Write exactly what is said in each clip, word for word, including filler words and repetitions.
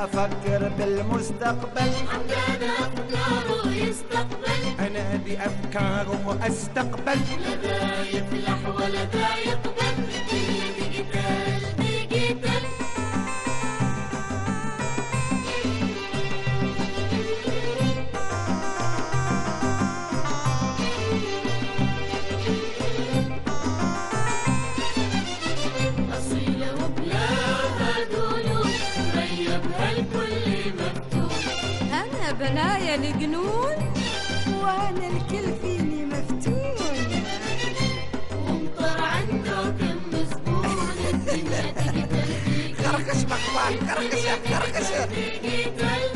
افكر بالمستقبل، حمدان افكاره يستقبل، انا بافكاره واستقبل، لا ذا يفلح ولا ذا يقبل، ديجيتال ديجيتال. أصيلة وبلاها دولو، ريبها الكل مفتون. أنا بنايا الجنون وأنا الكل فيني مفتون. ومطر عنده كم زبون، الدنيا ديجيتال ديجيتال. كركش مخبار، كركش يا كركش ديجيتال.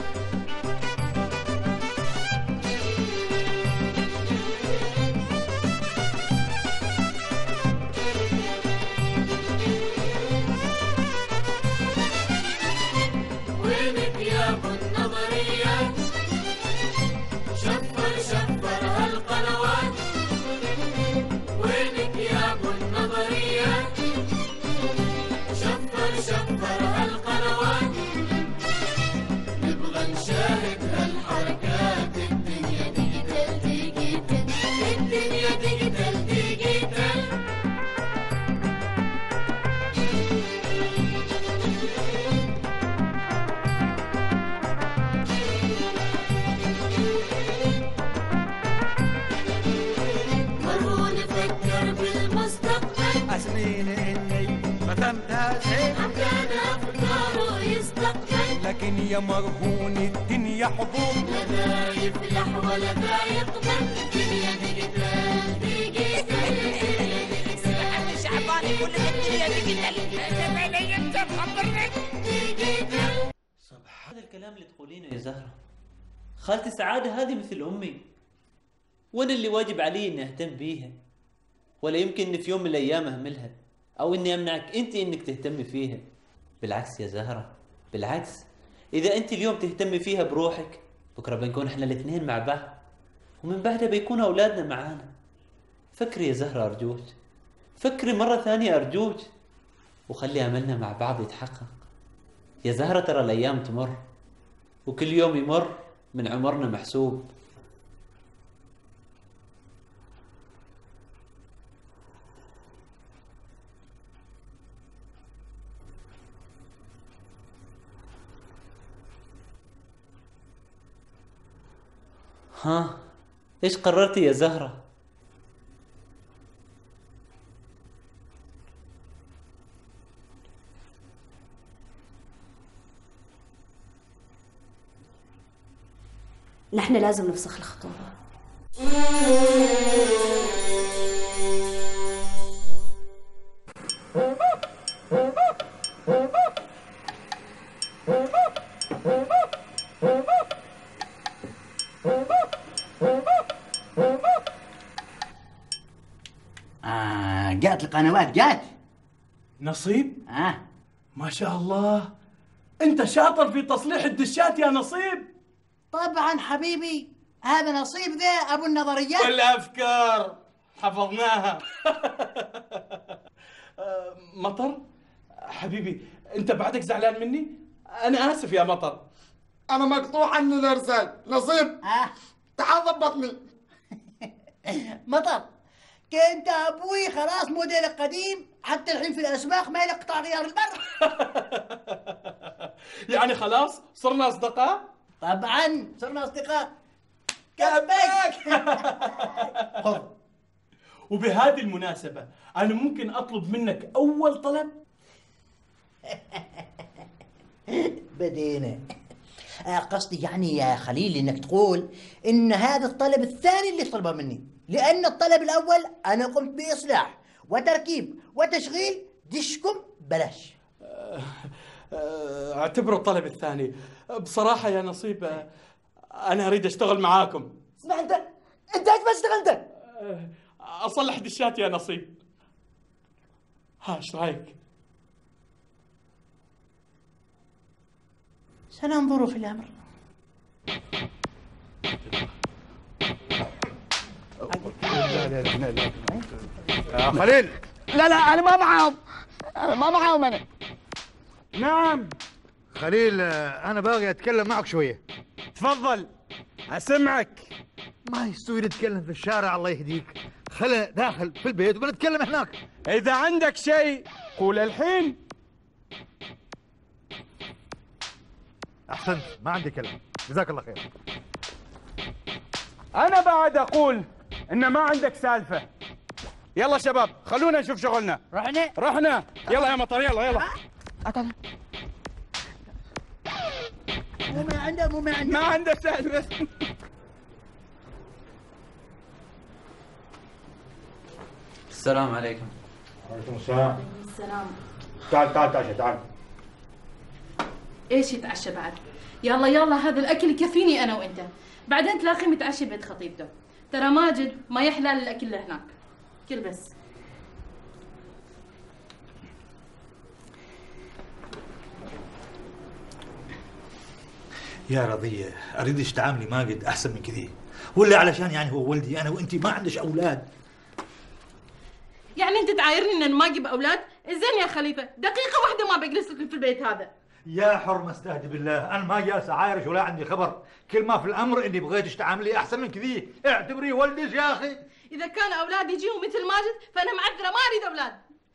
وينك يا ابو النظريات، شفر شفر هالقنوات. وينك يا ابو النظريات، شفر شفر هالقنوات. نبغى نشاهد هالحركات، الدنيا ديجيتال ديجيتال، الدنيا ديجيتال ديجيتال. مروا نفكر بالمستقبل، أسنين إني ختمتها زين، حمدان أفكاره يستقبل، لكن يا مرهون الدنيا حضور، لا ذا يفلح ولا ذا يقبل، الدنيا ديجيتال ديجيتال، الدنيا ديجيتال. شعباني كل الدنيا ديجيتال. ديجيتال. صباح هذا الكلام اللي تقولينه يا زهرة. خالتي سعادة هذه مثل أمي، وأنا اللي واجب علي إني أهتم بيها، ولا يمكن إني في يوم من الأيام أهملها أو إني أمنعك أنت إنك تهتمي فيها. بالعكس يا زهرة، بالعكس، إذا أنت اليوم تهتمي فيها بروحك، بكرة بنكون إحنا الاثنين مع بعض، ومن بعدها بيكون أولادنا معانا. فكري يا زهرة أرجوك، فكري مرة ثانية أرجوك، وخلي أملنا مع بعض يتحقق. يا زهرة ترى الأيام تمر، وكل يوم يمر من عمرنا محسوب. ها، إيش قررتي يا زهرة؟ نحن لازم نفسخ الخطوبة. آه جات القنوات جات. نصيب؟ آه ما شاء الله، أنت شاطر في تصليح الدشات يا نصيب. طبعا حبيبي، هذا نصيب ذا أبو النظريات والأفكار حفظناها. مطر حبيبي، أنت بعدك زعلان مني؟ أنا آسف يا مطر. أنا مقطوع عني الإرسال. نصيب آه تعال ضبطني. مطر، كنت أبوي خلاص موديل قديم، حتى الحين في الأسواق ما يقطع غيار البر. يعني خلاص صرنا أصدقاء؟ طبعا صرنا أصدقاء. كبك. وبهذه المناسبة أنا ممكن أطلب منك أول طلب؟ بدينا. آه قصدي يعني يا خليل إنك تقول إن هذا الطلب الثاني اللي طلبه مني، لأن الطلب الأول أنا قمت بإصلاح وتركيب وتشغيل دشكم بلاش. اعتبره الطلب الثاني. بصراحة يا نصيب أنا أريد أشتغل معاكم. اسمع أنت، أنت إيش بتشتغل أنت؟ أصلح دشات يا نصيب. ها إيش رأيك؟ سننظر في الأمر. يا خليل، لا لا أنا ما معاهم، أنا ما معاهم أنا. نعم خليل انا باغي اتكلم معك شويه. تفضل اسمعك. ما يستوي نتكلم في الشارع الله يهديك، خلينا داخل في البيت وبنتكلم هناك. اذا عندك شيء قول الحين. احسنت، ما عندي كلام، جزاك الله خير. انا بعد اقول ان ما عندك سالفه. يلا شباب خلونا نشوف شغلنا. رحنا رحنا يلا يا مطر يلا يلا. مو ما عنده مو ما عنده ما عنده سالفه. السلام عليكم. وعليكم السلام. السلام. تعال تعال تعال تعال. ايش يتعشى بعد؟ يلا يلا هذا الاكل يكفيني انا وانت، بعدين تلاقي متعشى بيت خطيبته. ترى ماجد ما يحلى الاكل اللي هناك. كل بس. يا رضية أريدش تعاملي ماجد أحسن من كذي، ولا علشان يعني هو ولدي أنا وأنتي ما عندش أولاد. يعني انت تعايرني ان ما اجيب اولاد؟ زين يا خليفه، دقيقه واحده ما بجلس لك في البيت هذا. يا حرمة استهدي بالله، أنا ما جالس أعايرش ولا عندي خبر، كل ما في الأمر إني بغيتش تعاملي أحسن من كذي، اعتبريه ولدك يا أخي. اذا كان اولاد يجيهم مثل ماجد فانا معذره، ما اريد اولاد.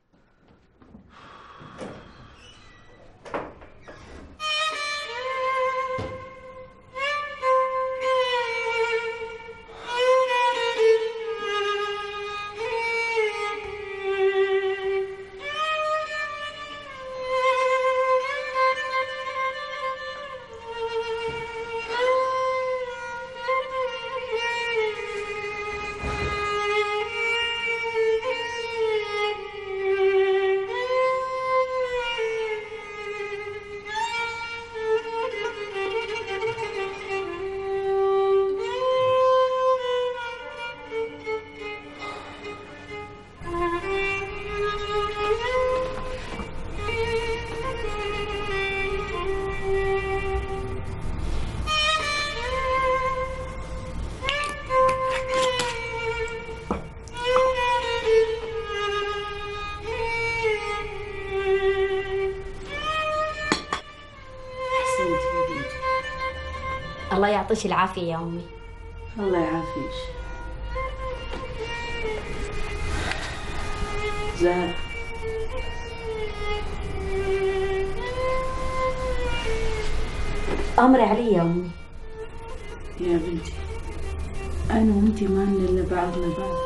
الله يعطيك العافية يا أمي. الله يعافيك. زهرة أمري علي يا أمي. يا بنتي أنا وأنتي ما لنا إلا بعضنا بعض.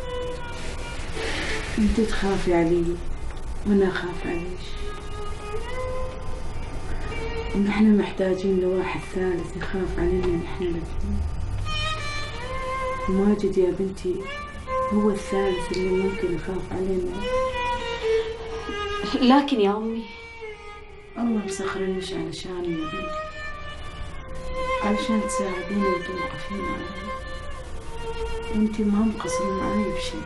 أنت تخافي علي وأنا أخاف عليك، ونحن محتاجين لواحد ثالث يخاف علينا نحن الاثنين. وماجد يا بنتي هو الثالث اللي ممكن يخاف علينا. لكن يا أمي الله مسخرنيش علشان يا بنتي، علشان تساعديني وتوقفين معي، وانتي ما مقصرين معاي بشيء.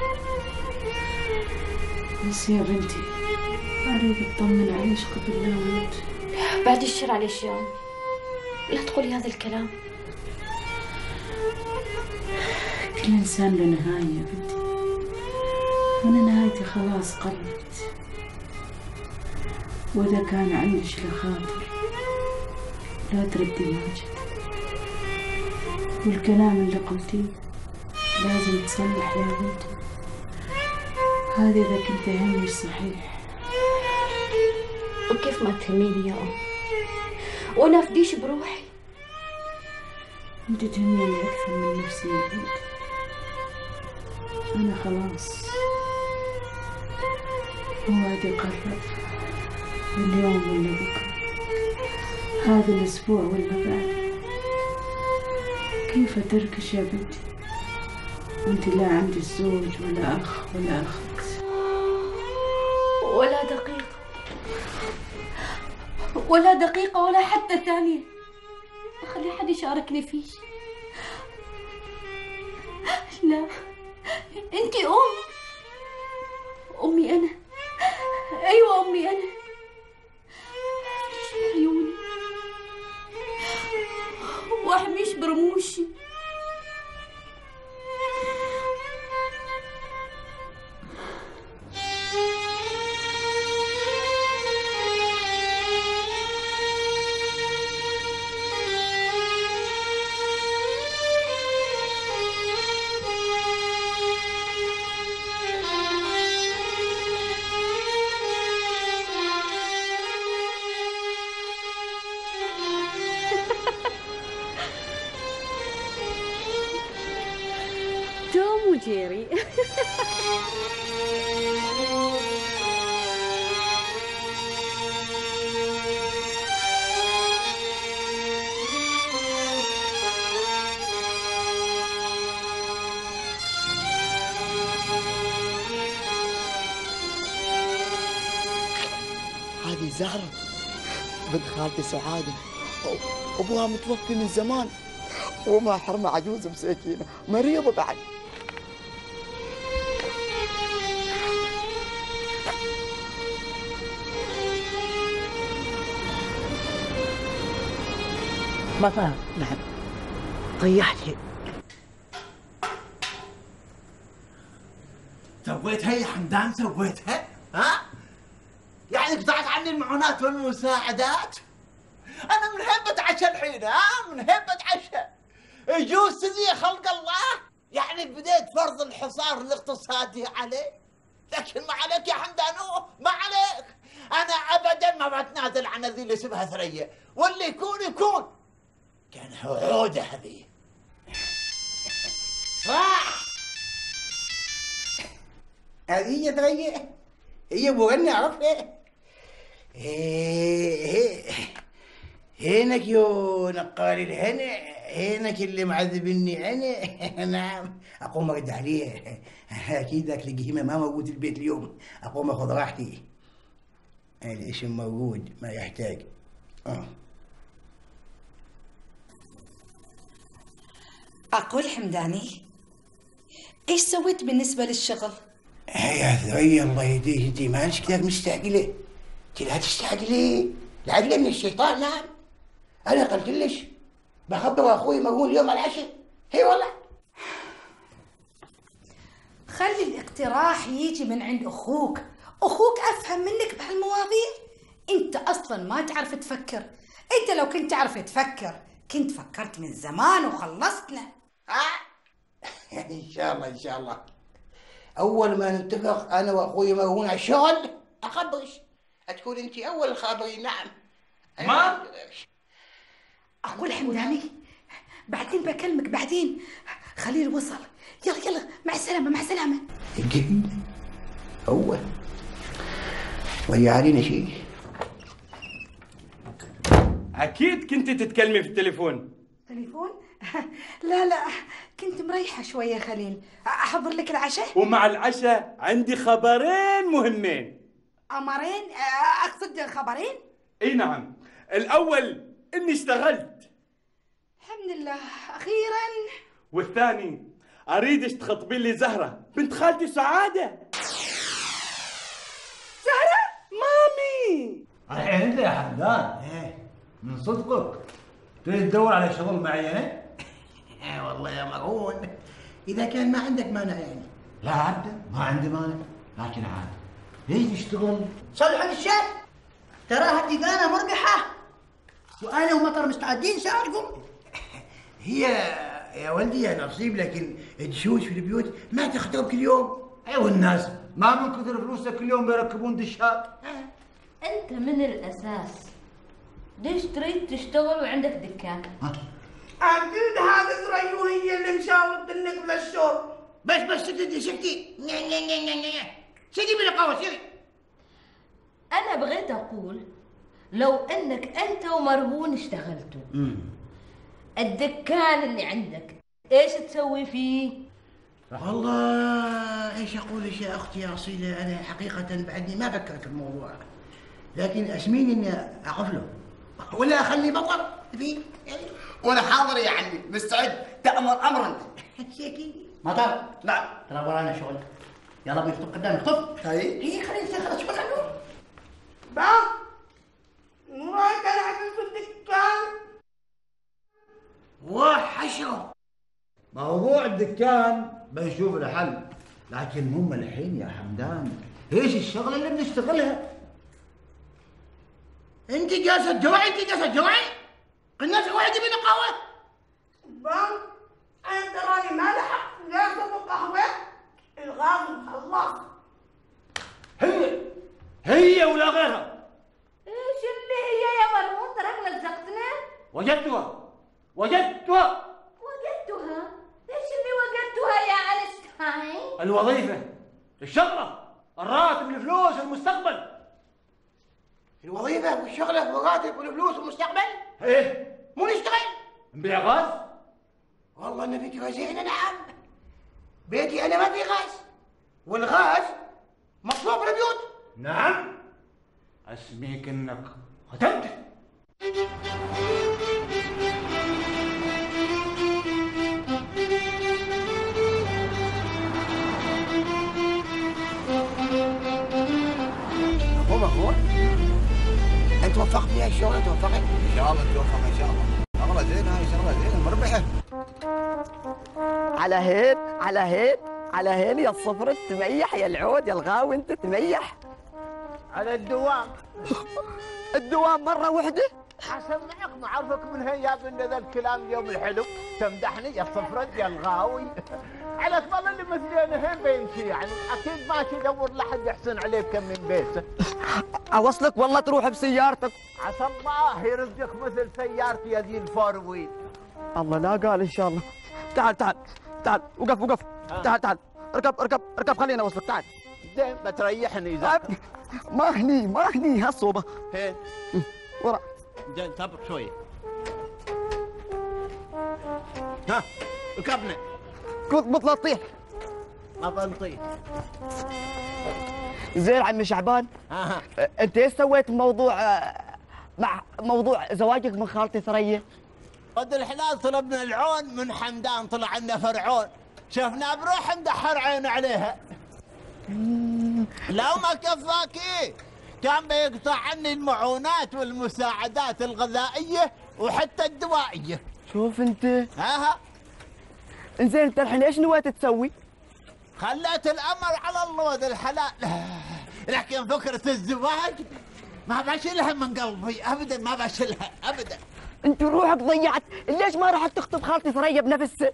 بس يا بنتي أريد أطمن عليش قبل لا أموت. بعد الشر عليش يا أمي، لا تقولي هذا الكلام. كل إنسان له نهاية يا بنتي، وأنا نهايتي خلاص قربت. وإذا كان عندك لخاطر لا تردي ماجد، والكلام اللي قلتيه لازم تصلح يا بنتي. هذا إذا كنت همش صحيح. وكيف ما تهميني يا أم، وأنا أفديش بروحي. أنت تهميني أكثر من نفسي يا بنتي. أنا خلاص موعدي قرب، اليوم ولا بكرة، هذا الأسبوع ولا بعد. كيف أتركش يا بنتي وأنت لا عندي زوج ولا أخ ولا أخت ولا دقيقة ولا دقيقة ولا حتى ثانية أخلي حد يشاركني فيه. لا، أنتي أم، أمي أنا، أيوة أمي أنا. افتش عيوني واحميش برموشي. شيري. هذه زهرة بنت خالتي سعادة، أبوها متوفي من زمان وما حرمة عجوز مساكينة مريضة بعد. مطر. نعم. طيحتي. سويتها يا حمدان سويتها؟ ها؟ يعني قطعت عني المعونات والمساعدات؟ أنا من هين بتعشى الحين ها؟ من هين بتعشى. يجوز يا خلق الله؟ يعني بديت فرض الحصار الاقتصادي عليه؟ لكن ما عليك يا حمدانو ما عليك. أنا أبدا ما بتنازل عن ذي اللي اسمها ثريا، واللي يكون يكون. كانها عودة هذه. صح. هذه هي ثريا، هي مغني عرفها. ايه هينك يو نقال الهنا، هينك اللي معذبني انا. نعم اقوم ارد عليه. اكيد ذاك القهيمه ما موجود في البيت اليوم، اقوم اخذ راحتي. الاسم موجود ما يحتاج. اه أقول حمداني، إيش سويت بالنسبة للشغل؟ يا ثريا الله يهديك، انت مالك كذا مستعجله. انت لا تستعجلي، العجله من الشيطان. نعم انا قلت لش بخبر اخوي مرهون اليوم على العشاء. هي والله. خلي الاقتراح يجي من عند أخوك. أخوك أفهم منك بهالمواضيع. أنت أصلا ما تعرف تفكر. أنت لو كنت تعرف تفكر كنت فكرت من زمان وخلصتنا. ها يعني ان شاء الله ان شاء الله اول ما نتفق انا واخوي مرهون على الشغل اخبرش، تكون انت اول الخابرين. نعم ما اقول حمداني بعدين بكلمك بعدين. خليل وصل، يلا يلا مع السلامه مع السلامه. الجديد اول ضيع علينا شيء. اكيد كنت تتكلمي في التليفون. تليفون؟ لا لا كنت مريحة شوية خليل. أحضر لك العشاء؟ ومع العشاء عندي خبرين مهمين. أمرين؟ أقصد خبرين؟ اي نعم. الأول إني اشتغلت. الحمد لله أخيرا. والثاني أريدش تخطبين لي زهرة بنت خالتي سعادة. زهرة؟ مامي الحين انت يا حمدان من صدقك تريد تدور على شغل معين؟ والله يا مرهون اذا كان ما عندك مانع يعني. لا ابدا ما عندي مانع، لكن عاد ليش تشتغل؟ صلح الشيء، تراها الديدانه مربحه وانا ومطر مستعدين نساعدكم. هي يا ولدي يا نصيب، لكن الدشوش في البيوت ما تخطب كل يوم. ايوه والناس ما من كثر فلوسك كل يوم بيركبون دشات. انت من الاساس ليش تريد تشتغل وعندك دكان؟ أكيد هذه ثريا هي اللي مشاورت انك بالشرب. بس بس سكتي سكتي سيدي بالقهوه سيدي. انا بغيت اقول لو انك انت ومرهون اشتغلتوا الدكان اللي عندك ايش تسوي فيه؟ والله ايش اقول يا اختي يا اصيله، انا حقيقه بعدني ما فكرت في الموضوع، لكن اسمين اني اقفله ولا اخلي بطل فيه. وانا حاضر يا عمي مستعد، تأمر امرا. مطر لا ترى ورانا شغل. يلا بيخطب قدامك خطب. هاي هي خلينا نستخلص شغل عنه. با ما كان عندي في الدكان وحشره. موضوع الدكان بنشوف له حل، لكن هم الحين يا حمدان ايش الشغله اللي بنشتغلها؟ انت جالسه تجوعي، انت جالسه تجوعي؟ الناس واحد يبي قهوه. با انا تراني ما لحقت جالسه بالقهوه، الغاز مخلص. هي هي ولا غيرها؟ ايش اللي هي يا مرهون؟ تراك لزقتنا. وجدتها وجدتها وجدتها؟ ايش اللي وجدتها يا انس؟ هاي الوظيفة، الشغلة، الراتب، الفلوس، المستقبل. الوظيفة والشغلة والراتب والفلوس والمستقبل؟ ايه؟ مو نشتغل؟ نبيع غاز؟ والله ان فكرة زينة. نعم. بيتي انا ما في غاز، والغاز مطلوب للبيوت. نعم. اسميك انك ختمت. هو مفهوم؟ انت توفقت في الشغل؟ توفقت؟ ان شاء الله توفق ان شاء الله. شغله زينه هاي، شغله زينه مربحه. على هين على هين على هين يا الصفر تميح، يا العود يا الغاوي انت تميح. على الدوام. الدوام مره واحده؟ حسمعك معرفك من هي يا ابن ذا الكلام اليوم الحلو. تمدحني يا الصفرد يا الغاوي. على بالله اللي مثلي انا هين بيمشي يعني، اكيد ماشي يدور لحد يحسن عليه كم من بيته. اوصلك والله تروح بسيارتك. عسى الله يرزقك مثل سيارتي يا ذي الفور ويل. الله لا قال ان شاء الله. تعال تعال تعال وقف وقف. تعال تعال اركب اركب اركب خليني اوصلك. تعال. زين بتريحني اذا ما هني ما هني هالصوبه. هين ورا. زين صبر شويه. ها ركبنا. كنت بطلع تطيح. ما بنطيح. زين عمي شعبان. اها انت ايش سويت موضوع مع موضوع زواجك من خالتي ثريا؟ ود الحلال طلبنا العون من حمدان، طلع عنا فرعون، شفنا بروح ندحر عين عليها. لو ما كفاك ايه كان بيقطع عني المعونات والمساعدات الغذائيه وحتى الدوائيه. شوف انت. اها انزين انت الحين ايش نويت تسوي؟ خليت الامر على الله ود الحلال، لكن فكره الزواج ما بشيلها من قلبي ابدا، ما بشيلها ابدا. انت روحك ضيعت، ليش ما رحت تخطب خالتي ثريا بنفسها؟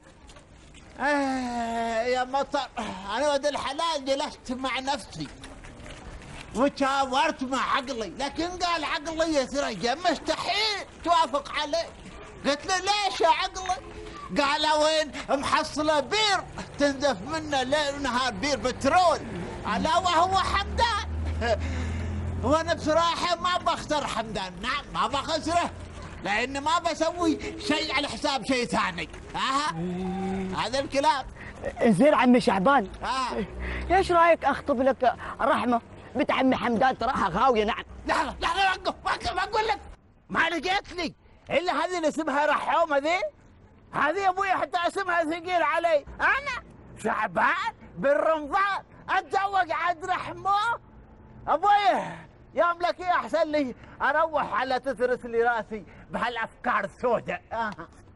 آه يا مطر، انا ود الحلال جلست مع نفسي وتشاورت مع عقلي، لكن قال عقلي يا ثريا مستحيل توافق عليه. قلت له ليش يا عقلي؟ قال وين محصله بير تنزف منه ليل ونهار، بير بترول، الا وهو حمدان. وانا بصراحه ما بختار حمدان، نعم ما بخسره، لان ما بسوي شيء على حساب شيء ثاني. اها هذا الكلام. زين عمي شعبان. اه ايش رايك اخطب لك رحمه بنت عمي حمدان، تراها غاويه. نعم. لحظه لحظه وقف وقف، اقول لك ما لقيت لي الا هذه اللي اسمها رحومه ذي. هذه يا ابوي حتى اسمها ثقيل علي، انا شعبان بالرمضان اتزوج عاد رحمه. ابوي يوم لك إيه احسن لي اروح على تترس لي راسي بهالافكار السوداء. آه.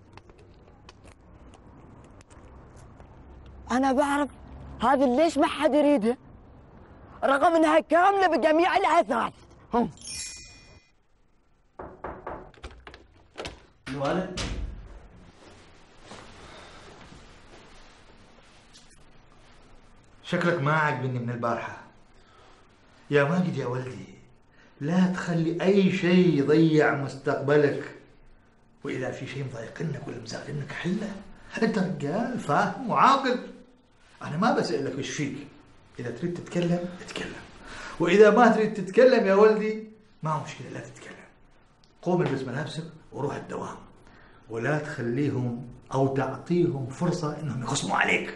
انا بعرف هذه ليش ما حد يريدها رغم انها كامله بجميع الاثاث. الوالد شكلك ما عاجبني من البارحة يا ماجد يا ولدي. لا تخلي أي شيء يضيع مستقبلك، وإذا في شيء مضايقنك ولا مزعلنك حله. أنت رجال فاهم وعاقل، أنا ما بسألك إيش فيك. إذا تريد تتكلم اتكلم، وإذا ما تريد تتكلم يا ولدي ما مشكلة لا تتكلم. قوم البس ملابسك وروح الدوام، ولا تخليهم أو تعطيهم فرصة إنهم يخصموا عليك.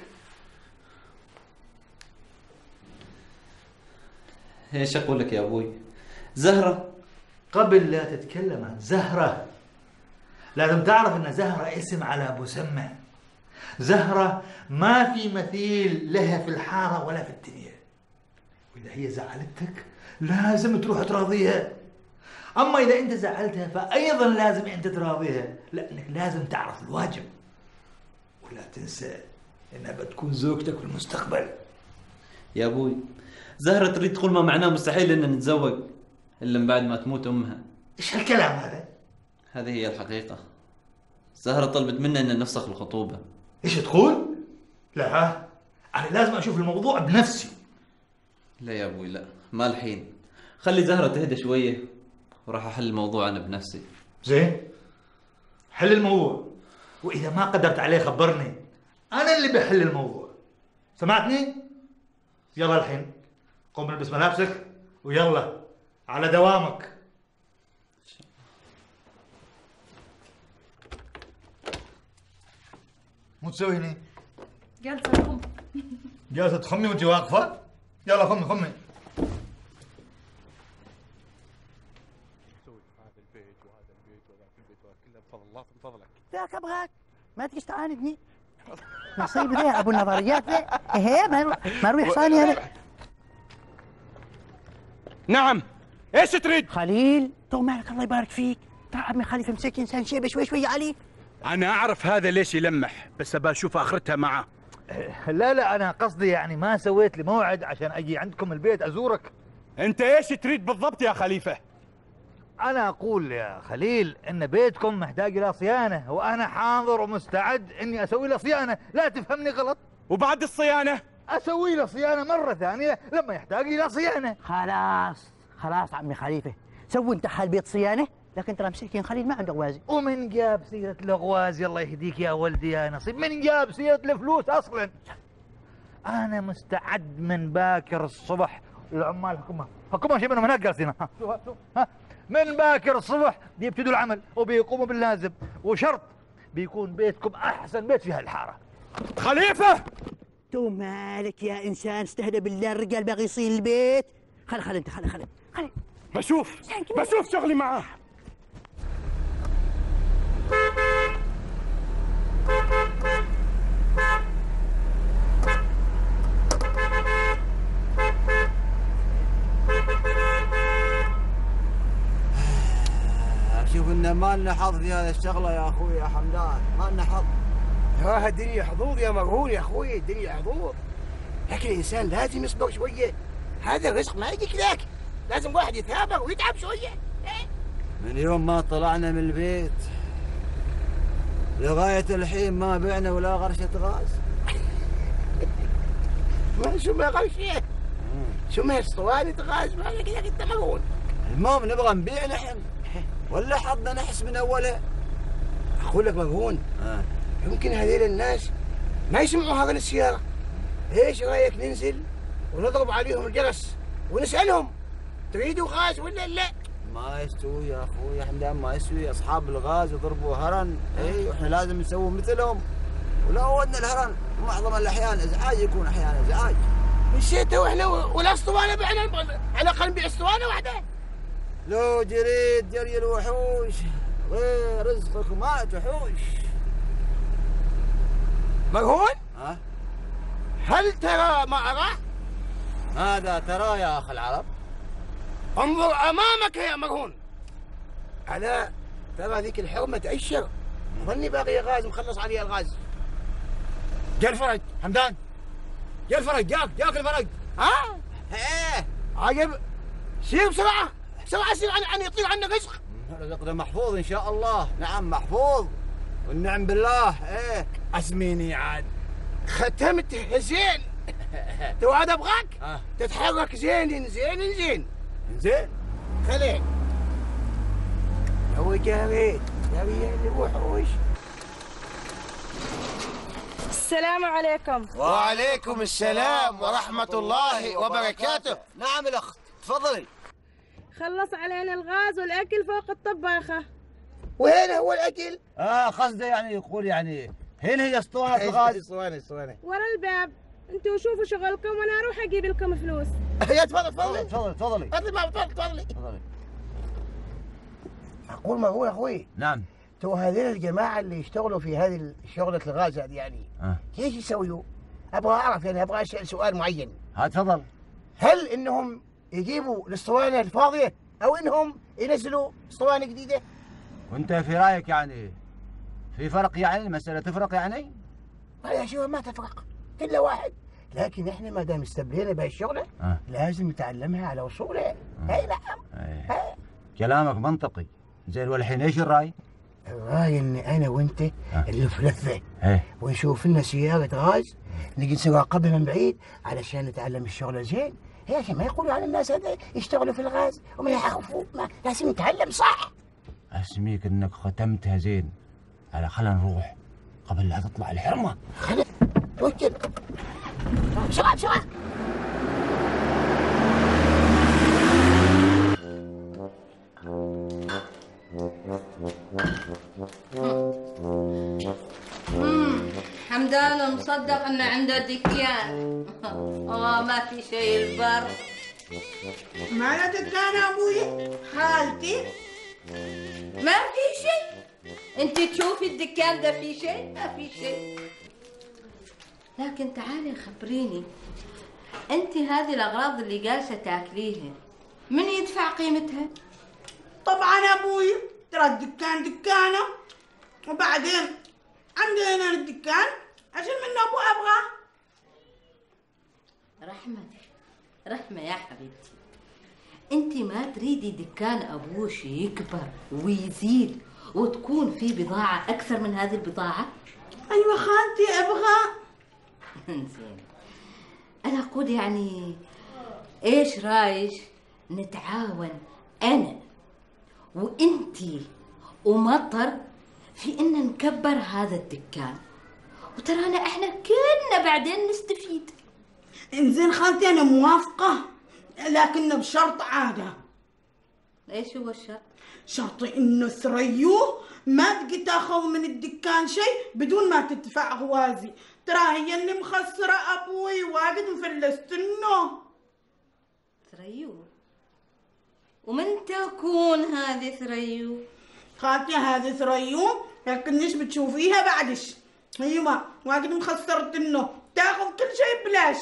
ايش اقول لك يا ابوي؟ زهرة. قبل لا تتكلم عن زهرة لازم تعرف ان زهرة اسم على مسمى. زهرة ما في مثيل لها في الحارة ولا في الدنيا، واذا هي زعلتك لازم تروح تراضيها. اما اذا انت زعلتها فايضا لازم انت تراضيها، لانك لازم تعرف الواجب، ولا تنسى انها بتكون زوجتك في المستقبل. يا ابوي زهرة تريد تقول ما معناه مستحيل ان نتزوج الا من بعد ما تموت امها. ايش هالكلام هذا؟ هذه هي الحقيقة. زهرة طلبت منا ان نفسخ الخطوبة. ايش تقول؟ لا انا لازم اشوف الموضوع بنفسي. لا يا ابوي لا، ما الحين. خلي زهرة تهدى شوية وراح احل الموضوع انا بنفسي. زين حل الموضوع، واذا ما قدرت عليه خبرني، انا اللي بحل الموضوع. سمعتني؟ يلا الحين قوم البس ملابسك ويلا على دوامك. مو تسوي هني؟ جالسة أخم. جالسة تخمي وانت واقفة؟ يلا خمي خمي. ذاك ابغاك ما تجي تعاندني. نصيب ذا ابو النظريات ذا. ايه ما نروح ما نروح حصاني انا. نعم، ايش تريد؟ خليل تو مالك الله يبارك فيك، ترى عمي خليفه مسك انسان شيبه شوي شوي عليه. انا اعرف هذا ليش يلمح، بس ابى اشوف اخرتها معه. لا لا انا قصدي يعني ما سويت لي موعد عشان اجي عندكم البيت ازورك. انت ايش تريد بالضبط يا خليفه؟ انا اقول يا خليل ان بيتكم محتاج الى صيانه، وانا حاضر ومستعد اني اسوي له صيانه، لا تفهمني غلط. وبعد الصيانه اسوي له صيانه مره ثانيه لما يحتاج الى صيانه. خلاص خلاص عمي خليفه، سوي انت حال بيت صيانه، لكن ترى مسكين خليل ما عنده غوازي. ومن جاب سيره الغوازي الله يهديك يا ولدي يا نصيب، من جاب سيره الفلوس اصلا؟ انا مستعد من باكر الصبح. العمال حكومه حكومه شي منهم هناك جالسين، ها ها من باكر الصبح بيبتدوا العمل وبيقوموا باللازم، وشرط بيكون بيتكم احسن بيت في هالحاره. خليفه تو مالك يا انسان، استهدى بالله، الرجال باغي يصين البيت. خل خل انت خل خل خل بشوف بشوف شغلي معاه. شوف إن ما لنا حظ في هذه الشغلة يا أخوي يا حمدان، ما لنا حظ. ها الدنيا حظوظ يا مرهون يا أخوي، الدنيا حظوظ، لكن الإنسان لازم يصبر شوية، هذا الرزق ما يجيك ذاك، لازم واحد يثابر ويتعب شوية. من يوم ما طلعنا من البيت لغاية الحين ما بعنا ولا غرشة غاز. ما شو ما غرشة؟ شو ما اسطوانة غاز مالك يا أنت مرهون. المهم نبغى نبيع نحن ولا حظنا نحس من أولها؟ أقول لك مرهون، آه. يمكن هذيل الناس ما يسمعوا هذا السيارة، ايش رايك ننزل ونضرب عليهم الجرس ونسألهم تريدوا غاز ولا لا؟ ما يستوي يا اخوي يا حمدان، ما يستوي. اصحاب الغاز يضربوا هرن، اي واحنا لازم نسوي مثلهم، ولو ان الهرن معظم الاحيان ازعاج، يكون احيانا ازعاج. مشيت واحنا ولا اسطوانه بعنا، على الاقل نبيع اسطوانه واحده. لو جريت جري الوحوش غير رزقك ما تحوش. مرهون؟ ها؟ هل ترى ما أراه؟ ماذا ترى يا أخ العرب؟ انظر أمامك يا مرهون. ألا ترى ذيك الحرمة تأشر، ظني باقي غاز مخلص عليها الغاز. جا الفرج حمدان، جا الفرج، جاك جاك الفرج. ها؟ ايه عجب، سير بسرعة بسرعة، سير عن عن يطير عنا رزق. رزقنا محفوظ إن شاء الله. نعم محفوظ والنعم بالله. ايه أزميني عاد ختمت زين. تو عاد ابغاك آه. تتحرك زين زين زين زين. خليك لو جريت جري الوحوش. السلام عليكم. وعليكم السلام ورحمة الله وبركاته. نعم الأخت تفضلي. خلص علينا الغاز والأكل فوق الطباخة. وين هو الأكل؟ اه قصده يعني يقول يعني هنا هي اسطوانة الغاز. اسطوانة اسطوانة ورا الباب. انتوا شوفوا شغلكم وانا اروح اجيب لكم فلوس. يا تفضل تفضلي تفضلي تفضلي تفضلي تفضلي تفضلي تفضلي. أقول مرهون أخوي. نعم. تو هذين الجماعة اللي يشتغلوا في هذه شغلة الغاز هذه يعني آه. كيف يسويوا؟ أبغى أعرف يعني، أبغى أسأل سؤال معين. ها تفضل. هل إنهم يجيبوا الأسطوانة الفاضية أو إنهم ينزلوا أسطوانة جديدة؟ وأنت في رأيك يعني في فرق يعني المسألة تفرق يعني؟ يا شوف ما تفرق كل واحد، لكن إحنا ما دام استبلينا بهالشغلة آه. لازم نتعلمها على أصولها. آه. أي نعم. أي. كلامك منطقي. زين والحين إيش الرأي؟ الرأي إني أنا وأنت آه. اللي في لفة إيه. ونشوف لنا سيارة غاز نجي نراقبها من بعيد علشان نتعلم الشغل زين. هي عشان ما يقولوا عن الناس هذا يشتغلوا في الغاز وما يعرفوا، لازم نتعلم صح. أسميك إنك ختمتها زين. على خلنا نروح قبل لا تطلع الحرمة. خلنا توكل. بسرعة بسرعة. حمدان مصدق ان عنده دكان. اه ما في شيء البر. ما له دكان ابوي خالتي؟ ما في شيء. انت تشوفي الدكان ده في شيء؟ ما في شيء. لكن تعالي خبريني، انت هذه الاغراض اللي جالسه تاكليها من يدفع قيمتها؟ طبعا ابوي، ترى الدكان دكانه، وبعدين عندي هنا الدكان عشان منه ابو ابغاه. رحمة رحمة يا حبيبتي، انت ما تريدي دكان ابوش يكبر ويزيد وتكون في بضاعة اكثر من هذه البضاعة؟ ايوه خالتي ابغى. زين، انا اقول يعني ايش رايك نتعاون انا وانتي ومطر في ان نكبر هذا الدكان، وترانا احنا كلنا بعدين نستفيد. انزين خالتي انا موافقة، لكن بشرط عادة. ايش هو الشرط؟ شرطي انه ثريو ما تجي تاخذ من الدكان شيء بدون ما تدفع غوازي، ترى هي اللي مخسرة ابوي واجد مفلست انه. ثريو؟ ومن تكون هذه ثريو؟ خالتي هذه ثريو لكنش بتشوفيها بعدش، ايوه واجد مخسرت انه تاخذ كل شيء بلاش.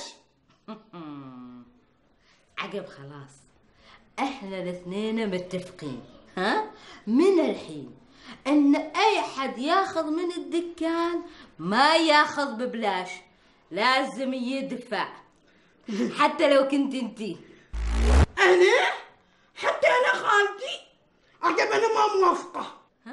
عقب خلاص احنا الاثنين متفقين، ها من الحين ان اي حد ياخذ من الدكان ما ياخذ ببلاش، لازم يدفع حتى لو كنت انتي. انا؟ حتى انا خالتي؟ عقب انا ما موافقة. ها؟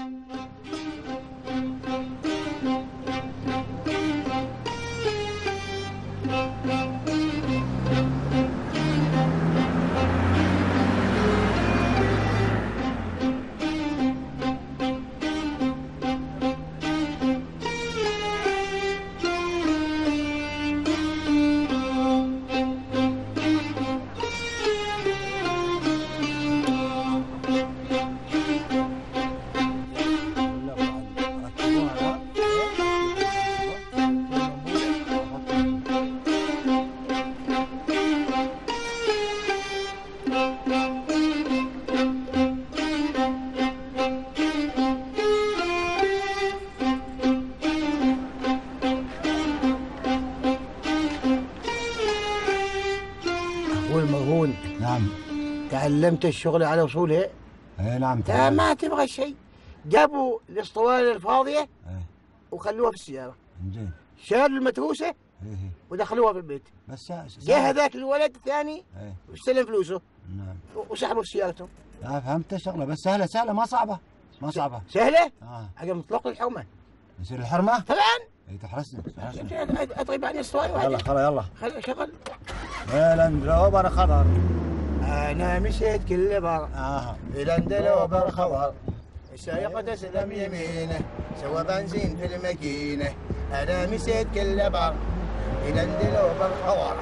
والمرهون نعم. تعلمت الشغل على وصوله؟ ايه نعم. تا ما تبغى شيء، جابوا الاسطوانه الفاضيه ايه وخلوها في السياره. زين. شالوا المتروسه ايه ودخلوها في البيت. بس جاء هذاك الولد الثاني ايه واستلم فلوسه. نعم. وسحبوا سيارته. لا فهمت الشغله، بس سهله سهله ما صعبه. ما صعبه. سهله؟ اه. عقب مطلق الحرمه. يصير الحرمه؟ طبعا. اي تحرسني تحرسني. اطيب عن الاسطوانه واحده. يلا خلاص يلا. خل شغل. يا لاندروفر خضر. انا مشيت كل بر. اه. لاندروفر خضر. السائق تسلم يمينه، سوى بنزين في الماكينه. انا مشيت كل بر. لاندروفر خضر.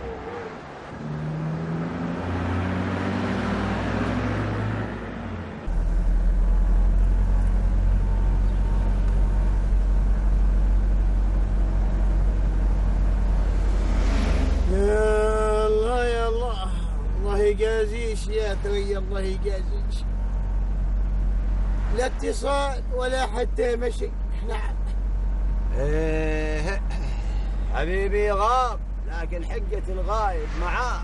يا الله يا الله، الله يجازيش يا ثري، الله يجازيش. لا اتصال ولا حتى مشي. نعم. ايه حبيبي غاب، لكن حقة الغايب معاه.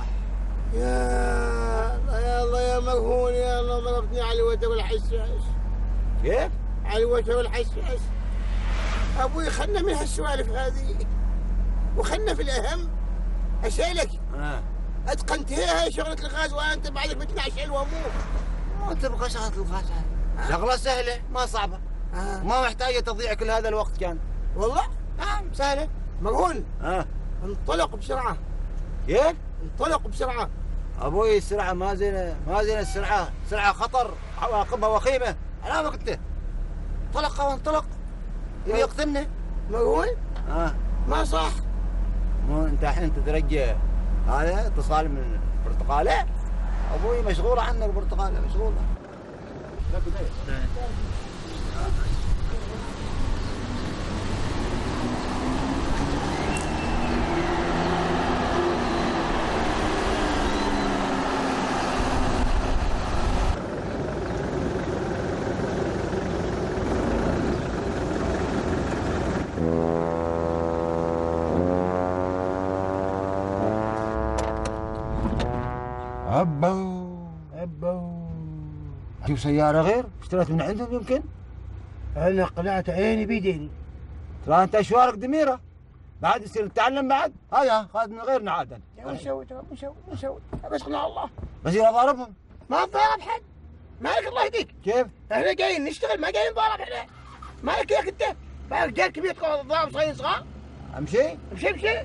يا الله يا الله يا مرهون، يا الله ضربتني على الوتر والحشاش. كيف؟ على الوتر والحشاش. ابوي خلنا من هالسوالف هذه وخلنا في الاهم. اسالك آه. اتقنتها شغله الغاز وانت بعدك بتنعش الوامور؟ وانت تبغى شغله الغاز هذه؟ شغله سهله ما صعبه. آه. ما محتاجه تضيع كل هذا الوقت كان. والله؟ نعم سهله. مرهون اه انطلق بسرعه. كيف؟ انطلق بسرعه. ابوي السرعه ما زين، ما زين السرعه، سرعه خطر عواقبها وخيمه. انا ما قلت انطلق وانطلق يبي يقتلنا. مرهون؟ اه ما صح. مو انت الحين تترجى هذا اتصال من برتقاله؟ ابوي مشغوله عنك برتقاله مشغوله. أبو أبو شوف سيارة غير اشتريت من عندهم يمكن؟ أنا قلعت عيني بيديني. ترى أنت أشوارك دميرة بعد يصير تتعلم بعد؟ هيا خذ من غيرنا عاد. وش نسوي وش نسوي وش نسوي؟ بس اقنع الله. بصير أضاربهم؟ ما أضارب حد. مالك الله يهديك. كيف؟ احنا جايين نشتغل ما جايين نضارب احنا. مالك ياك أنت؟ مالك رجال كبير تقعد تضارب صغير صغار؟ أمشي؟ امشي امشي.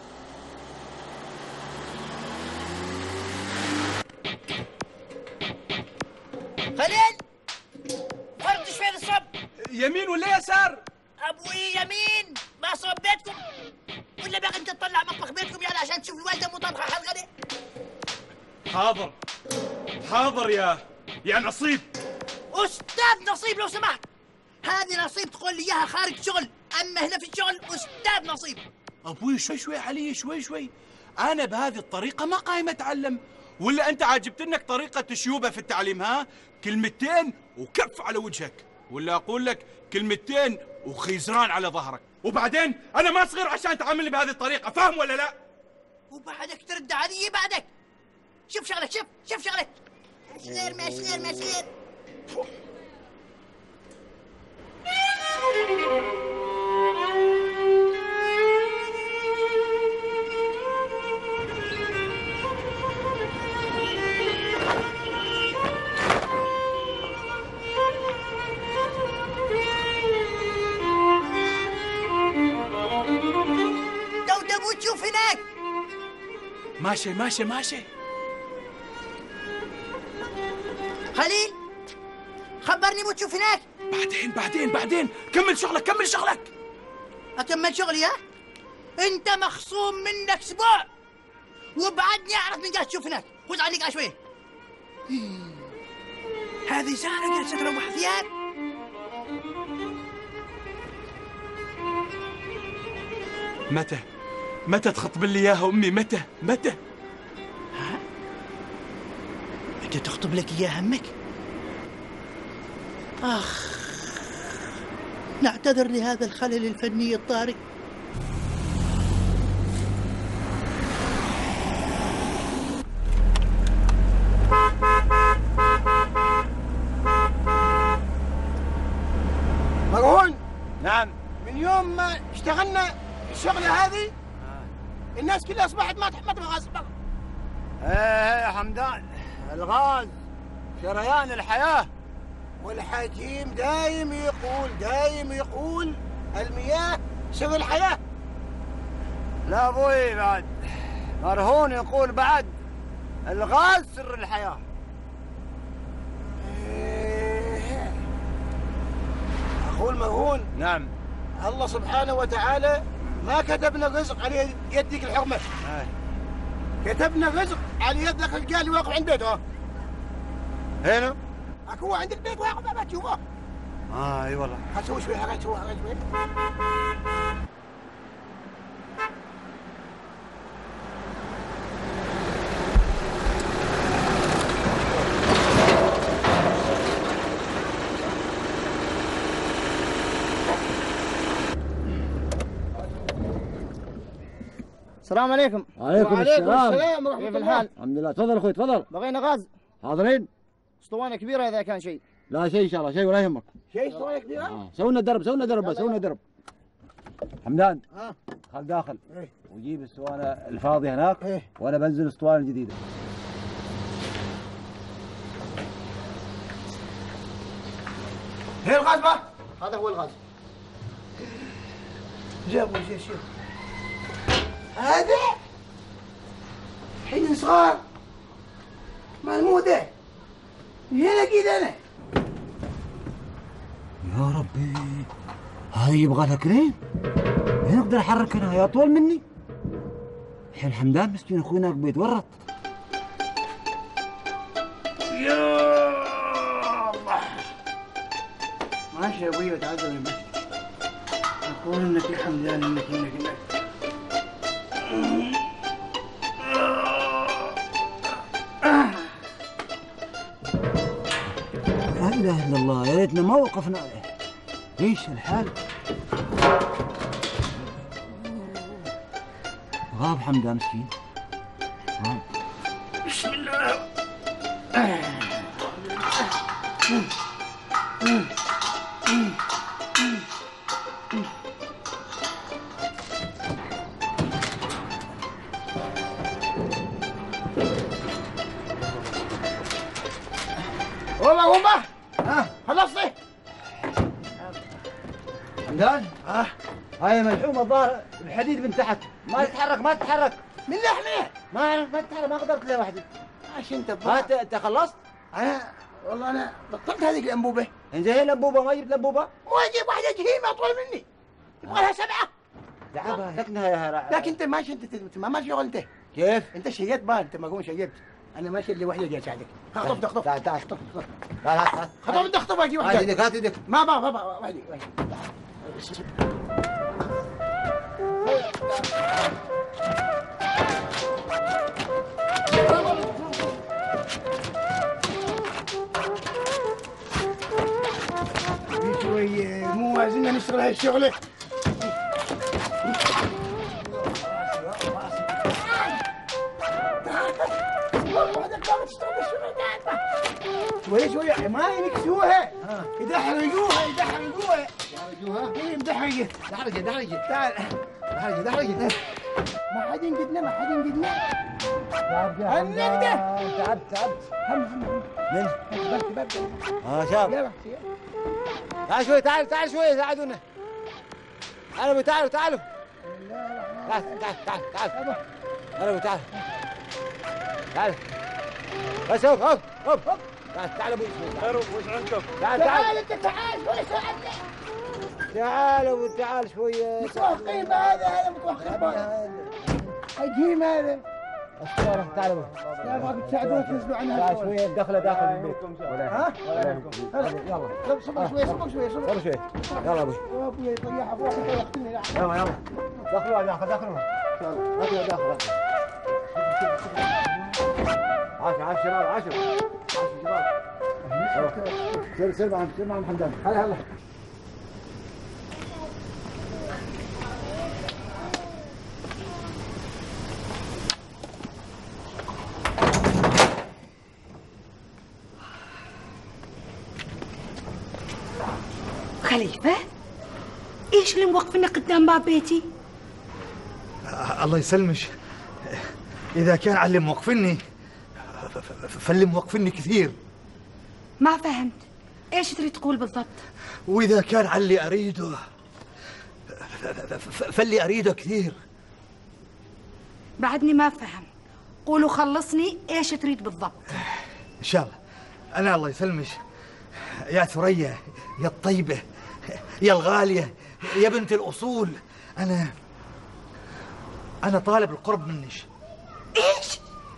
خليل فرد شوي الصب. يمين ولا يسار؟ ابوي يمين. ما صوب بيتكم ولا باقي انت تطلع مطبخ بيتكم يلا عشان تشوف الوالده مو طبخه حلقه. حاضر حاضر يا يا نصيب. استاذ نصيب لو سمحت. هذه نصيب تقول لي اياها خارج شغل، اما هنا في الشغل استاذ نصيب. ابوي شوي شوي علي شوي شوي. انا بهذه الطريقه ما قايم اتعلم. ولا انت عاجبت انك طريقه الشيوبه في التعليم؟ ها كلمتين وكف على وجهك، ولا اقول لك كلمتين وخيزران على ظهرك. وبعدين انا ما صغير عشان تعاملني بهذه الطريقه، فاهم ولا لا؟ وبعدك ترد علي بعدك. شوف شغلك شوف شوف شغلك. صغير ما صغير ما صغير. دودب وتشوف هناك. ماشي ماشي ماشي. خليل خبرني وتشوف هناك. بعدين بعدين بعدين كمل شغلك كمل شغلك. اكمل شغلي ها؟ انت مخصوم منك اسبوع وبعدني اعرف من قاعد تشوف هناك. خذ عليك شويه. هذه ساره جالسه تروح ثياب. متى متى تخطب لي اياها امي؟ متى متى؟ ها؟ انت تخطب لك اياها امك؟ اخ نعتذر لهذا الخلل الفني الطارئ. مرهون. نعم. من يوم ما اشتغلنا الشغله هذه الناس كلها اصبحت ما تحب الغاز. ايه يا حمدان الغاز شريان الحياه. والحكيم دايم يقول دايم يقول المياه سر الحياه. لا ابوي بعد مرهون يقول بعد الغاز سر الحياه. إيه. اقول مرهون. نعم. الله سبحانه وتعالى ما كتبنا الرزق على يدك الحرمه. آه. كتبنا الرزق على يد ذاك الرجال اللي واقف عند بيته. هنا؟ اكو عندك بيت واقف ما تشوفه. اه اي والله. هسوي شوي حاجه شوي حاجه شوي. السلام عليكم. وعليكم السلام. السلام ورحمة كيف الله. الحال؟ الحمد لله. تفضل اخوي تفضل. بغينا غاز. حاضرين. اسطوانة كبيرة إذا كان شيء. لا شيء ان شاء الله شيء ولا يهمك. شيء اسطوانة كبيرة؟ آه. سووا لنا درب سووا لنا درب بس سووا لنا درب. حمدان. ها. خل داخل. ايه. وجيب الاسطوانة الفاضية هناك. ايه. وانا بنزل الاسطوانة الجديدة. هي الغاز بقى؟ هذا هو الغاز. جابوا شيء شيء. هذا حين صغار ملمودة هنا كده انا. يا ربي هاي يبغى لها كريم. وين اقدر احرك انا؟ هي اطول مني. الحين حمدان مسكين اخوي هناك بيتورط. يا الله ماشي يا ابوي وتعذب المسجد. اقول انك يا حمدان انك انك انك لا اله الا الله، يا ريتنا ما وقفنا. ايش الحال؟ غاب حمدان مسكين. غاب. بسم الله. والله غومبة ها خلصتي؟ حمدان؟ اه هاي ملحومه الظاهر الحديد من تحت، ما تتحرك ما تتحرك. من لحمه؟ ما ما تتحرك، ما قدرت لها وحدي. عشان انت ها انت انت خلصت؟ انا والله انا بطلت هذه الانبوبه. انزين هي الانبوبه ما جبت الانبوبه؟ مو اجيب واحده جهيمه اطول مني. يبغى لها سبعه. لعبها لكنها يا هرا. لكن انت ماشي، انت ما ماشي شغل انت. كيف؟ انت شيت بان، انت ما قوم شيت. انا ماشي اللي وحده جاي اساعدك. خطف خطف. تعال تعال خطف خطف. تعال هات خطف انت خطف اجي واحده. هات ايدك هات ايدك. ما ما ما وحدي وحدي. شوي مو عايزين نشتغل هاي الشغله. شوي شوي ما ينكسوها، يدحرجوها يدحرجوها يدحرجوها هي مدحرجة دحرجة دحرجة. تعال دحرجة دحرجة. ما حد ينقدنا ما حد ينقدنا. النقدة تعبت تعبت. هم هم من؟ بركي بركي. اه شاب. يلا تعال شوي تعال تعال شوي ساعدونا. تعالوا تعالوا تعالوا. تعال تعال تعال تعال. تعالوا تعال. تعال. بس هوب هوب هوب هوب. تعال تعال ابوي شوي. وش عندكم؟ تعال تعال. تعال انت تعال شوي ساعدنا. تعال ابو تعال شوية. متوقين هذا هذا متوقين. الجيم هذا. اشكرك تعال ابوي. يا ابغى تساعدون تنزلوا عنها. تعال شوية الدخلة داخل البيت. ها؟ يلا صبر شوي صبر شوي صبر شوي. يلا ابوي. يا ابوي يطيح ابوي يقتلني. يلا يلا. دخلوا داخل دخلوا. دخلوا داخل. عشر عشر شباب عشر. عشر شباب. سير سير معهم سير معهم حمدان. هلا هلا. خليفة ايش اللي موقفنا قدام باب بيتي؟ الله يسلمش. إذا كان على اللي موقفني فاللي موقفني كثير. ما فهمت ايش تريد تقول بالضبط؟ وإذا كان على اللي أريده فاللي أريده كثير. بعدني ما فهم. قولوا خلصني ايش تريد بالضبط؟ إن شاء الله. أنا الله يسلمش يا ثريا يا الطيبة يا الغالية يا بنت الأصول، أنا أنا طالب القرب منك. ايش؟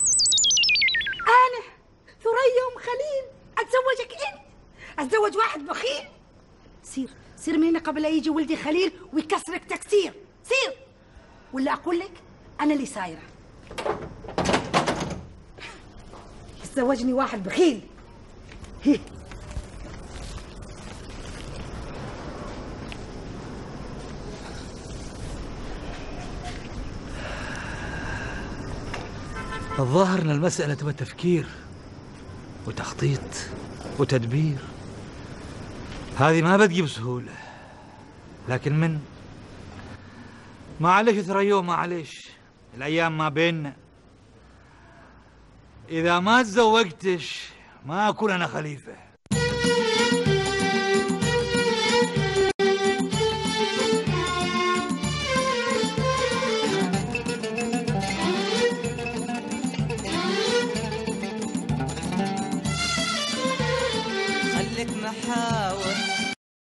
انا ثريا ام خليل اتزوجك انت؟ اتزوج واحد بخيل؟ سير سير من هنا قبل لا يجي ولدي خليل ويكسرك تكسير. سير ولا اقول لك انا اللي سايره. يتزوجني واحد بخيل. هي. الظاهر ان المسألة تبى تفكير وتخطيط وتدبير. هذه ما بتجي بسهولة، لكن من معلش ثريا معلش الأيام ما بيننا. إذا ما تزوجتش ما أكون أنا خليفة. خليك محال